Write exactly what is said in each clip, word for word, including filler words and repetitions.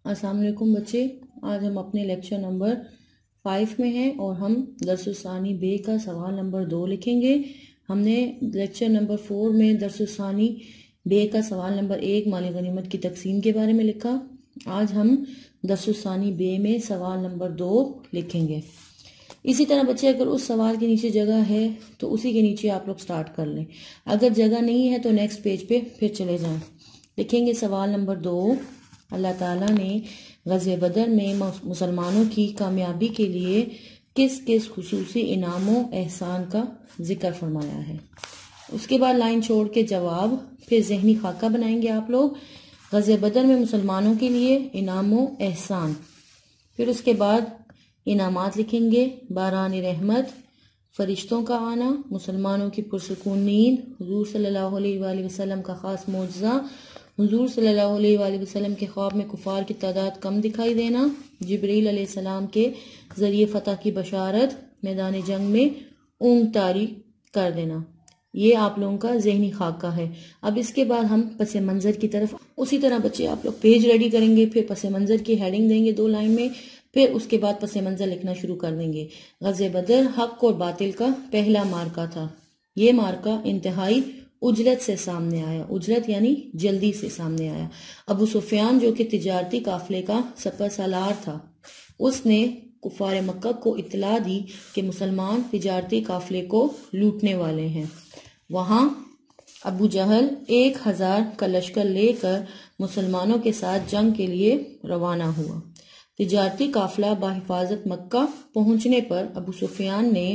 السلام علیکم بچے، آج ہم اپنے لیکچر نمبر فائیو میں ہیں اور ہم درس ثانی بے کا سوال نمبر دو لکھیں گے۔ ہم نے لیکچر نمبر فور میں درس ثانی بے کا سوال نمبر ایک مال غنیمت کی تقسیم کے بارے میں لکھا۔ آج ہم درس ثانی بے میں سوال نمبر دو لکھیں گے۔ اسی طرح بچے اگر اس سوال کے نیچے جگہ ہے تو اسی کے نیچے آپ لوگ سٹارٹ کر لیں، اگر جگہ نہیں ہے تو نیکسٹ پیج پہ پھر چلے جائیں۔ لکھیں گے سوال نمبر دو، اللہ تعالیٰ نے غزوہ بدر میں مسلمانوں کی کامیابی کے لیے کس کس خصوصی انعام و احسان کا ذکر فرمایا ہے۔ اس کے بعد لائن چھوڑ کے جواب، پھر ذہنی خاکہ بنائیں گے آپ لوگ غزوہ بدر میں مسلمانوں کے لیے انعام و احسان۔ پھر اس کے بعد انعامات لکھیں گے، باران رحمت، فرشتوں کا آنا، مسلمانوں کی پرسکون نیند، حضور صلی اللہ علیہ وآلہ وسلم کا خاص معجزہ، حضور صلی اللہ علیہ وآلہ وسلم کے خواب میں کفار کی تعداد کم دکھائی دینا، جبریل علیہ السلام کے ذریعے فتح کی بشارت، میدان جنگ میں اونگ طاری کر دینا۔ یہ آپ لوگوں کا ذہنی خاکہ ہے۔ اب اس کے بعد ہم پس منظر کی طرف، اسی طرح بچے آپ لوگ پیج ریڈی کریں گے، پھر پس منظر کی ہیڈنگ دیں گے دو لائن میں، پھر اس کے بعد پس منظر لکھنا شروع کر دیں گے۔ غزوہ بدر حق اور باطل کا پہلا مارکہ تھا۔ یہ مارکہ انتہائی اجلت سے سامنے آیا، اجلت یعنی جلدی سے سامنے آیا۔ ابو سفیان جو کہ تجارتی قافلے کا سپہ سالار تھا، اس نے کفار مکہ کو اطلاع دی کہ مسلمان تجارتی قافلے کو لوٹنے والے ہیں۔ وہاں ابو جہل ایک ہزار کا لشکر لے کر مسلمانوں کے ساتھ جنگ کے لیے روانہ ہوا۔ تجارتی قافلہ بحفاظت مکہ پہنچنے پر ابو سفیان نے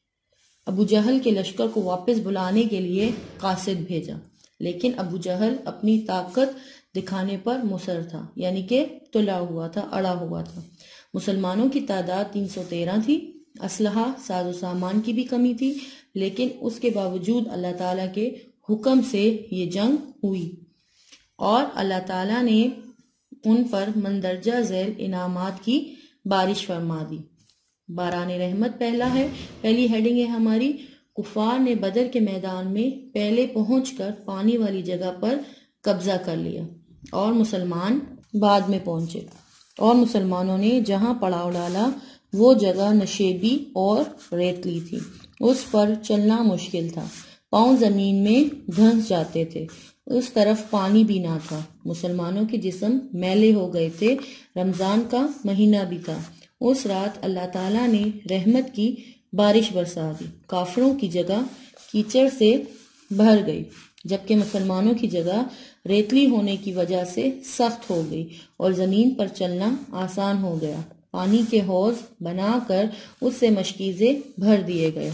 ابو جہل کے لشکر کو واپس بلانے کے لیے قاصد بھیجا، لیکن ابو جہل اپنی طاقت دکھانے پر مصر تھا، یعنی کہ تلا ہوا تھا، اڑا ہوا تھا۔ مسلمانوں کی تعداد تین سو تیرہ تھی، اسلحہ ساز و سامان کی بھی کمی تھی، لیکن اس کے باوجود اللہ تعالیٰ کے حکم سے یہ جنگ ہوئی اور اللہ تعالیٰ نے ان پر مندرجہ ذیل انعامات کی بارش فرما دی۔ باران رحمت پہلا ہے، پہلی ہیڈنگ ہے ہماری، کفار نے بدر کے میدان میں پہلے پہنچ کر پانی والی جگہ پر قبضہ کر لیا اور مسلمان بعد میں پہنچے، اور مسلمانوں نے جہاں پڑاؤ ڈالا وہ جگہ نشیبی اور ریتلی تھی، اس پر چلنا مشکل تھا، پاؤں زمین میں دھنس جاتے تھے، اس طرف پانی بھی نہ تھا، مسلمانوں کے جسم میلے ہو گئے تھے، رمضان کا مہینہ بھی تھا۔ اس رات اللہ تعالیٰ نے رحمت کی بارش برسا دی، کافروں کی جگہ کیچڑ سے بھر گئی، جبکہ مسلمانوں کی جگہ ریتلی ہونے کی وجہ سے سخت ہو گئی اور زمین پر چلنا آسان ہو گیا۔ پانی کے حوض بنا کر اس سے مشکیزیں بھر دیے گئے۔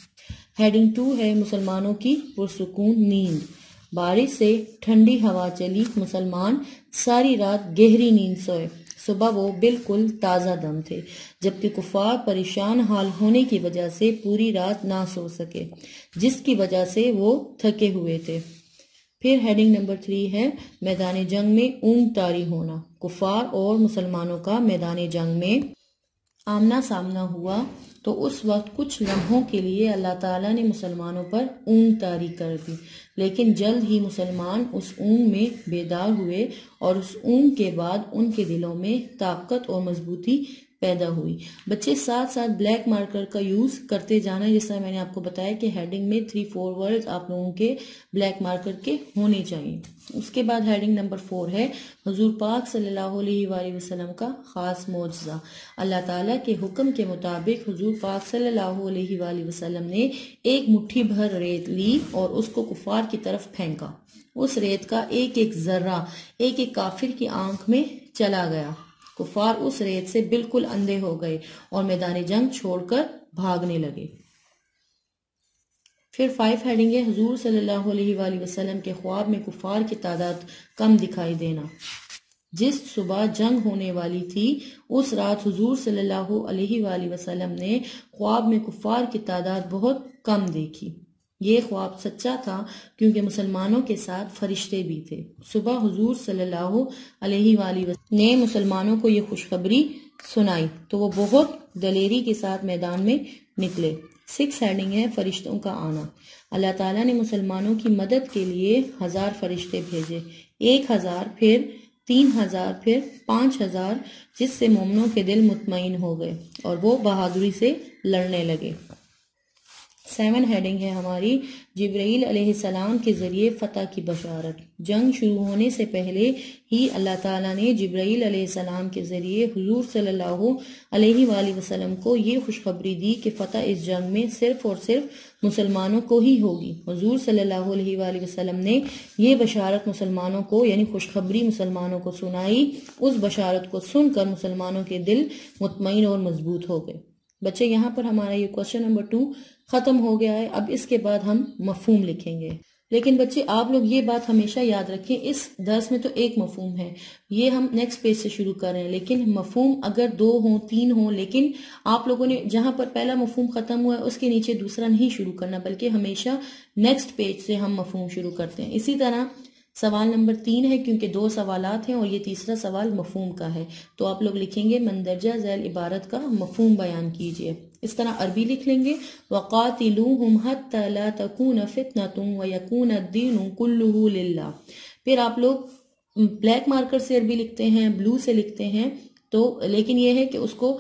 ہیڈنگ ٹو ہے مسلمانوں کی پرسکون نیند، بارش سے ٹھنڈی ہوا چلی، مسلمان ساری رات گہری نیند سوئے، صبح وہ بالکل تازہ دم تھے، جبکہ کفار پریشان حال ہونے کی وجہ سے پوری رات نہ سو سکے، جس کی وجہ سے وہ تھکے ہوئے تھے۔ پھر ہیڈنگ نمبر تھری ہے میدان جنگ میں اونگ طاری ہونا، کفار اور مسلمانوں کا میدان جنگ میں آمنا سامنا ہوا تو اس وقت کچھ لمحوں کے لیے اللہ تعالیٰ نے مسلمانوں پر اونگ طاری کر دی، لیکن جلد ہی مسلمان اس اونگ میں بیدار ہوئے اور اس اونگ کے بعد ان کے دلوں میں طاقت اور مضبوطی پیدا ہوئی۔ بچے ساتھ ساتھ بلیک مارکر کا یوز کرتے جانا، جس طرح میں نے آپ کو بتایا کہ ہیڈنگ میں تھری فور ورڈز آپ لوگوں کے بلیک مارکر کے ہونے چاہیے۔ اس کے بعد ہیڈنگ نمبر فور ہے حضور پاک صلی اللہ علیہ وآلہ وسلم کا خاص معجزہ۔ اللہ تعالیٰ کے حکم کے مطابق حضور پاک صلی اللہ علیہ وآلہ وسلم نے ایک مٹھی بھر ریت لی اور اس کو کفار کی طرف پھینکا، اس ریت کا ایک ایک ذرہ ایک ایک کافر کی آنکھ میں چلا گیا، کفار اس ریت سے بالکل اندھے ہو گئے اور میدان جنگ چھوڑ کر بھاگنے لگے۔ پھر فائیو ہیڈنگ ہے حضور صلی اللہ علیہ وآلہ وسلم کے خواب میں کفار کی تعداد کم دکھائی دینا۔ جس صبح جنگ ہونے والی تھی اس رات حضور صلی اللہ علیہ وآلہ وسلم نے خواب میں کفار کی تعداد بہت کم دیکھی۔ یہ خواب سچا تھا کیونکہ مسلمانوں کے ساتھ فرشتے بھی تھے۔ صبح حضور صلی اللہ علیہ وآلہ وسلم نے مسلمانوں کو یہ خوشخبری سنائی تو وہ بہت دلیری کے ساتھ میدان میں نکلے۔ سکس ہیڈنگ ہے فرشتوں کا آنا۔ اللہ تعالیٰ نے مسلمانوں کی مدد کے لیے ہزار فرشتے بھیجے، ایک ہزار پھر تین ہزار پھر پانچ ہزار، جس سے مومنوں کے دل مطمئن ہو گئے اور وہ بہادری سے لڑنے لگے۔ سیون ہیڈنگ ہے ہماری جبرائیل علیہ السلام کے ذریعے فتح کی بشارت۔ جنگ شروع ہونے سے پہلے ہی اللہ تعالیٰ نے جبرائیل علیہ السلام کے ذریعے حضور صلی اللہ علیہ وآلہ وسلم کو یہ خوشخبری دی کہ فتح اس جنگ میں صرف اور صرف مسلمانوں کو ہی ہوگی۔ حضور صلی اللہ علیہ وآلہ وسلم نے یہ بشارت مسلمانوں کو یعنی خوشخبری مسلمانوں کو سنائی۔ اس بشارت کو سن کر مسلمانوں کے دل مطمئن اور مضبوط ہو گئے۔ بچے یہاں پر ہمارا یہ کوشچن نمبر ٹو ختم ہو گیا ہے۔ اب اس کے بعد ہم مفہوم لکھیں گے، لیکن بچے آپ لوگ یہ بات ہمیشہ یاد رکھیں، اس درس میں تو ایک مفہوم ہے، یہ ہم نیکسٹ پیج سے شروع کر رہے ہیں، لیکن مفہوم اگر دو ہوں تین ہوں، لیکن آپ لوگوں نے جہاں پر پہلا مفہوم ختم ہوا ہے اس کے نیچے دوسرا نہیں شروع کرنا، بلکہ ہمیشہ نیکسٹ پیج سے ہم مفہوم شروع کرتے ہیں۔ اسی طرح سوال نمبر تین ہے، کیونکہ دو سوالات ہیں اور یہ تیسرا سوال مفہوم کا ہے، تو آپ لوگ لکھیں گے مندرجہ ذیل عبارت کا مفہوم بیان کیجئے۔ اس طرح عربی لکھ لیں گے وَقَاتِلُوهُمْ حَتَّى لَا تَكُونَ فِتْنَةٌ وَيَكُونَ الدِّينُ كُلُّهُ لِلَّهِ۔ پھر آپ لوگ بلیک مارکر سے عربی لکھتے ہیں، بلو سے لکھتے ہیں، تو لیکن یہ ہے کہ اس کو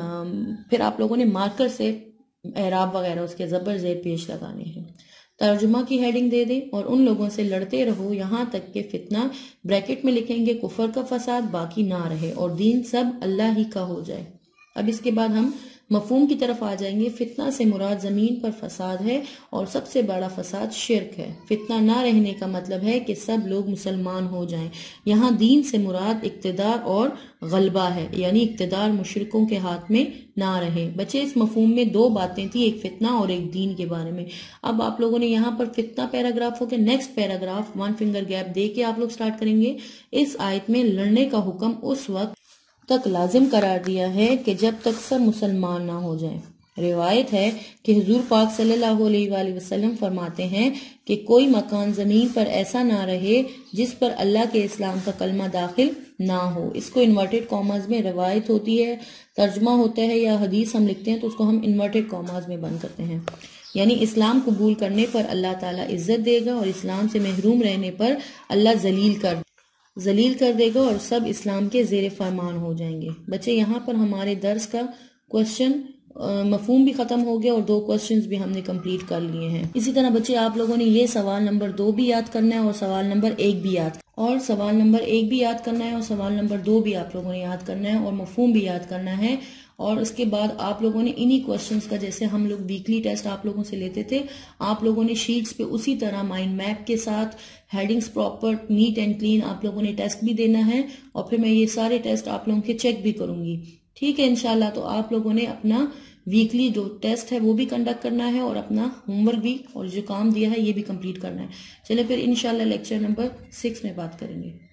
پھر آپ لوگوں نے مارکر سے اعراب وغیرہ اس کے زبر زیر پیش لگانے ہیں۔ ترجمہ کی ہیڈنگ دے دیں اور ان لوگوں سے لڑتے رہو یہاں تک کہ فتنہ، بریکٹ میں لکھیں گے کفر کا فساد، باقی نہ رہے اور دین سب اللہ ہی کا ہو جائے۔ اب اس کے بعد ہم مفہوم کی طرف آ جائیں گے۔ فتنہ سے مراد زمین پر فساد ہے اور سب سے بڑا فساد شرک ہے۔ فتنہ نہ رہنے کا مطلب ہے کہ سب لوگ مسلمان ہو جائیں۔ یہاں دین سے مراد اقتدار اور غلبہ ہے، یعنی اقتدار مشرکوں کے ہاتھ میں نہ رہے۔ بچے اس مفہوم میں دو باتیں تھی، ایک فتنہ اور ایک دین کے بارے میں۔ اب آپ لوگوں نے یہاں پر فتنہ پیراگراف ہو کے next paragraph one finger gap دے کے آپ لوگ سٹارٹ کریں گے۔ اس آیت میں لڑنے کا حکم اس وقت تک لازم قرار دیا ہے کہ جب تک سب مسلمان نہ ہو جائیں۔ روایت ہے کہ حضور پاک صلی اللہ علیہ وآلہ وسلم فرماتے ہیں کہ کوئی مکان زمین پر ایسا نہ رہے جس پر اللہ کے اسلام کا کلمہ داخل نہ ہو۔ اس کو انورٹڈ کاماز میں روایت ہوتی ہے، ترجمہ ہوتا ہے یا حدیث ہم لکھتے ہیں تو اس کو ہم انورٹڈ کاماز میں بند کرتے ہیں، یعنی اسلام قبول کرنے پر اللہ تعالیٰ عزت دے گا اور اسلام سے محروم رہنے پر اللہ ذلیل کر ذلیل کر دے گا اور سب اسلام کے زیر فرمان ہو جائیں گے۔ بچے یہاں پر ہمارے درس کا کوشچن مفہوم بھی ختم ہو گیا اور دو کوشچنز بھی ہم نے کمپلیٹ کر لیے ہیں۔ اسی طرح بچے آپ لوگوں نے یہ سوال نمبر دو بھی یاد کرنا ہے اور سوال نمبر ایک بھی یاد اور سوال نمبر ایک بھی یاد کرنا ہے اور سوال نمبر دو بھی آپ لوگوں نے یاد کرنا ہے اور مفہوم بھی یاد کرنا ہے۔ اور اس کے بعد آپ لوگوں نے انہی کوشچنز کا، جیسے ہم لوگ ویکلی ٹیسٹ آپ لوگوں سے لیتے تھے، آپ لوگوں نے شیٹس پہ اسی طرح مائنڈ میپ کے ساتھ headings proper neat and clean آپ لوگوں نے ٹیسٹ بھی دینا ہے، اور پھر میں یہ سارے ٹیسٹ آپ لوگوں کے چیک بھی کروں گی، ٹھیک ہے انشاءاللہ۔ تو آپ لوگوں نے اپنا ویکلی جو ٹیسٹ ہے وہ بھی کنڈکٹ کرنا ہے اور اپنا ہوم ورک بھی اور جو کام دیا ہے یہ بھی کمپلیٹ کرنا ہے۔ چلے پھر انشاءاللہ لیکچر نمبر سکس میں بات کریں گے۔